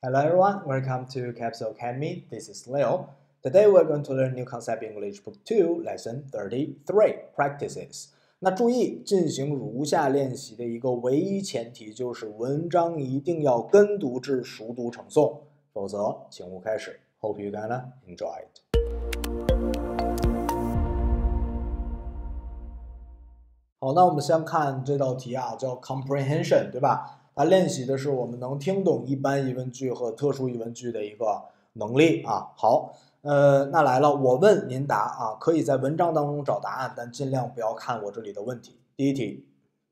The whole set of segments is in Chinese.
Hello everyone, welcome to Capsule Academy. This is Leo. Today we're going to learn new concept English Book 2, Lesson 33, Practices. 那注意，进行如下练习的一个唯一前提就是文章一定要跟读至熟读成诵，否则请勿开始。Hope you gonna enjoy it. 好，那我们先看这道题啊，叫 comprehension， 对吧？它练习的是我们能听懂一般疑问句和特殊疑问句的一个能力啊。好，那来了，我问您答啊，可以在文章当中找答案，但尽量不要看我这里的问题。第一题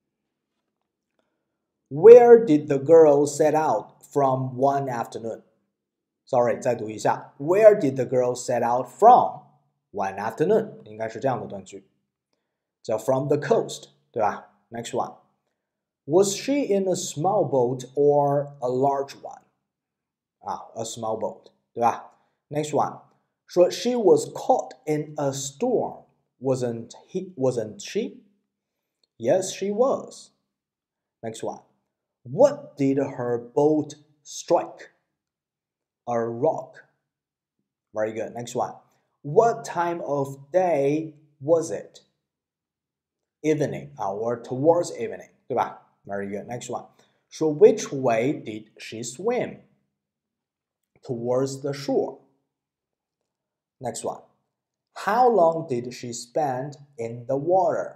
，Where did the girl set out from one afternoon? Sorry， 再读一下 ，Where did the girl set out from one afternoon? 应该是这样的断句，叫 from the coast， 对吧 ？Next one。Was she in a small boat or a large one? A small boat, 对吧 ？Next one， 说 she was caught in a storm, wasn't she? Yes, she was. Next one, what did her boat strike? A rock. Very good. Next one, what time of day was it? Evening, or towards evening, 对吧？ Very good. Next one. So which way did she swim? Towards the shore. Next one. How long did she spend in the water?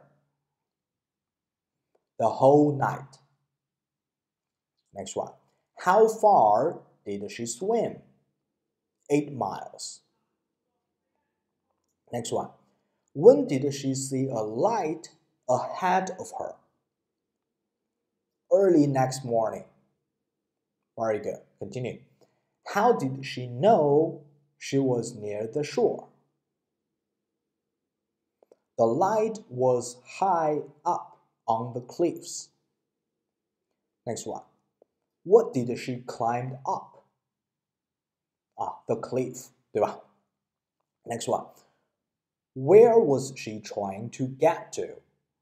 The whole night. Next one. How far did she swim? 8 miles. Next one. When did she see a light ahead of her? Early next morning. Very good. Continue. How did she know she was near the shore? The light was high up on the cliffs. Next one. What did she climb up? The cliff, 对吧 ？Next one. Where was she trying to get to?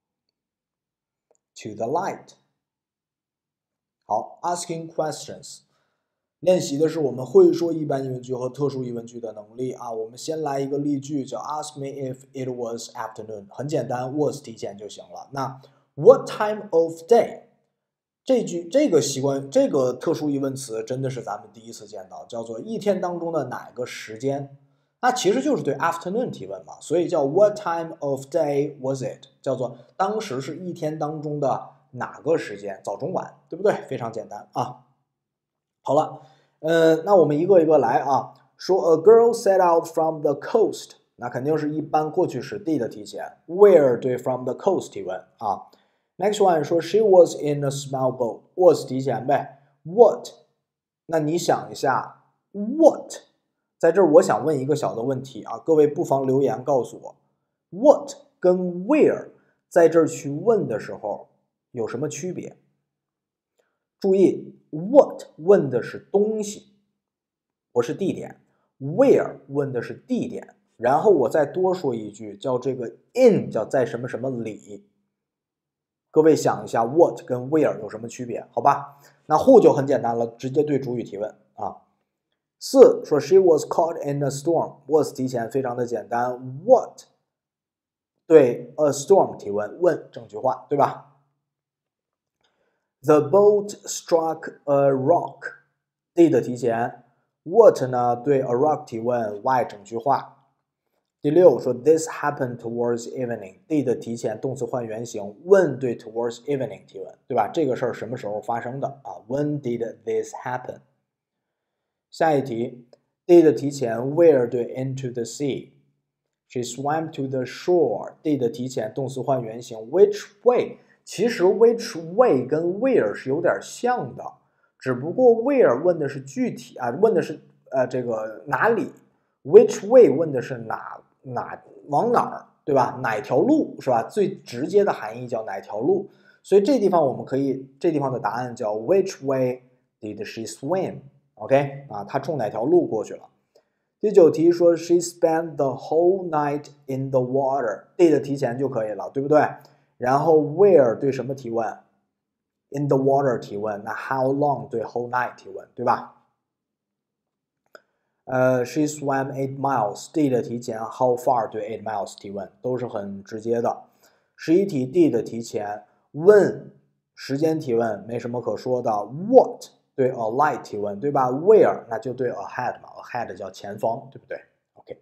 To the light. 好 ，asking questions， 练习的是我们会说一般疑问句和特殊疑问句的能力啊。我们先来一个例句，叫 Ask me if it was afternoon， 很简单 ，was 提前就行了。那 What time of day？ 这个习惯，这个特殊疑问词真的是咱们第一次见到，叫做一天当中的哪个时间？那其实就是对 afternoon 提问嘛，所以叫 What time of day was it？ 叫做当时是一天当中的哪个时间？早中晚，对不对？非常简单啊。好了，那我们一个一个来啊。说 A girl set out from the coast， 那肯定是一般过去时 did 提前 ，Where 对 from the coast 提问啊。Next one 说 She was in a small boat， was 提前呗。What？ 那你想一下 ，What？ 在这儿我想问一个小的问题啊，各位不妨留言告诉我 ，What 跟 Where 在这儿去问的时候有什么区别？注意 ，What 问的是东西，不是地点 ；Where 问的是地点。然后我再多说一句，叫这个 in 叫在什么什么里。各位想一下 ，What 跟 Where 有什么区别？好吧，那 Who 就很简单了，直接对主语提问啊。4说 She was caught in a storm， was 提前非常的简单 ，What 对 a storm 提问，问整句话，对吧？ The boat struck a rock， did 提前 ，what 呢对 a rock 提问 ，why 整句话。第6说 This happened towards evening， did 提前动词换原形 ，when 对 towards evening 提问，对吧？这个事儿什么时候发生的啊 ？When did this happen？ 下一题 did 提前 where 对 into the sea。She swam to the shore， did 提前动词换原形 which way？ 其实 which way 跟 where 是有点像的，只不过 where 问的是具体啊，问的是这个哪里 ，which way 问的是哪往哪儿，对吧？哪条路是吧？最直接的含义叫哪条路，所以这地方我们可以，这地方的答案叫 which way did she swim？OK 啊，她冲哪条路过去了？第9题说 She spent the whole night in the water， did 提前就可以了，对不对？然后 where 对什么提问 ？in the water 提问，那 how long 对 whole night 提问，对吧 She swam 8 miles. Did 提前 ，How far 对8 miles 提问，都是很直接的。11题 did 提前 ，When 时间提问没什么可说的。What 对 alight 提问，对吧 ？Where 那就对 ahead 嘛 ，ahead 叫前方，对不对 ？OK。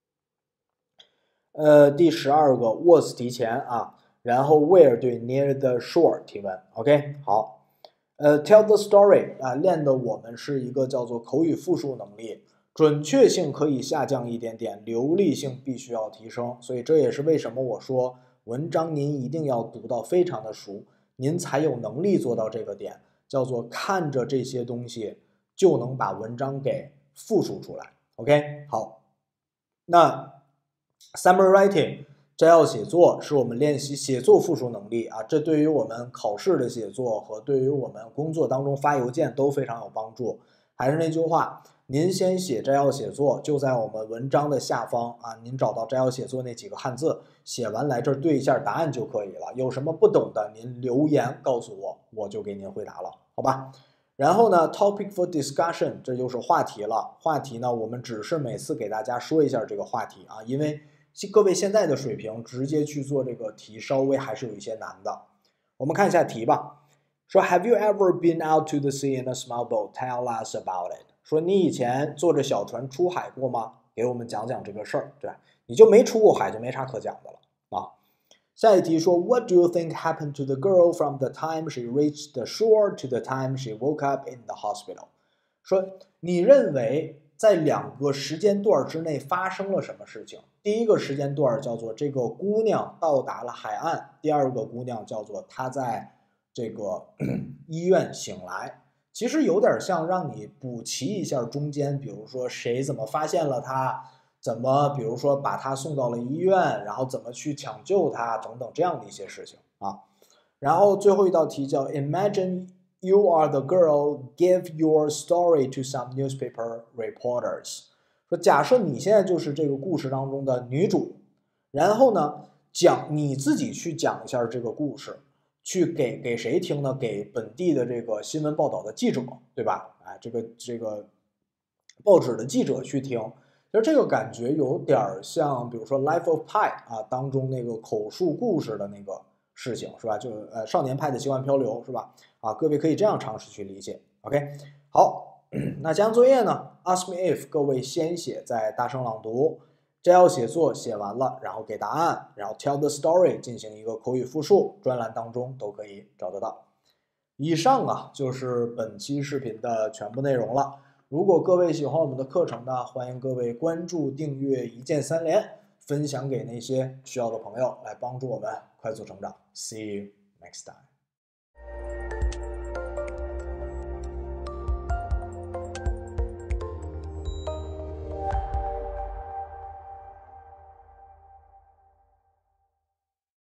第12个 was 提前啊，然后 where 对 near the shore 提问。OK， 好。tell the story 啊，练的我们是一个叫做口语复述能力。准确性可以下降一点点，流利性必须要提升，所以这也是为什么我说文章您一定要读到非常的熟，您才有能力做到这个点，叫做看着这些东西就能把文章给复述出来。OK， 好，那 summary writing 摘要写作是我们练习写作复述能力啊，这对于我们考试的写作和对于我们工作当中发邮件都非常有帮助。还是那句话。您先写摘要写作，就在我们文章的下方啊，您找到摘要写作那几个汉字，写完来这儿对一下答案就可以了。有什么不懂的，您留言告诉我，我就给您回答了，好吧？然后呢 ，topic for discussion， 这就是话题了。话题呢，我们只是每次给大家说一下这个话题啊，因为各位现在的水平直接去做这个题，稍微还是有一些难的。我们看一下题吧。说 Have you ever been out to the sea in a small boat? Tell us about it. 说你以前坐着小船出海过吗？给我们讲讲这个事儿，对吧？你就没出过海，就没啥可讲的了啊。下一题说 What do you think happened to the girl from the time she reached the shore to the time she woke up in the hospital? 说你认为在2个时间段之内发生了什么事情？第一个时间段叫做这个姑娘到达了海岸，第二个姑娘叫做她在这个医院醒来。其实有点像让你补齐一下中间，比如说谁怎么发现了他，怎么比如说把他送到了医院，然后怎么去抢救他等等这样的一些事情啊。然后最后一道题叫 Imagine you are the girl, give your story to some newspaper reporters。说假设你现在就是这个故事当中的女主，然后呢你自己去讲一下这个故事。去给谁听呢？给本地的这个新闻报道的记者，对吧？哎，这个报纸的记者去听，其实这个感觉有点像，比如说《Life of Pi》啊当中那个口述故事的那个事情，是吧？就少年派的奇幻漂流，是吧？啊，各位可以这样尝试去理解。OK， 好，那家庭作业呢 ？Ask me if， 各位先写在大声朗读。摘要写作写完了，然后给答案，然后 tell the story 进行一个口语复述，专栏当中都可以找得到。以上啊就是本期视频的全部内容了。如果各位喜欢我们的课程呢，欢迎各位关注、订阅，一键3连，分享给那些需要的朋友，来帮助我们快速成长。See you next time.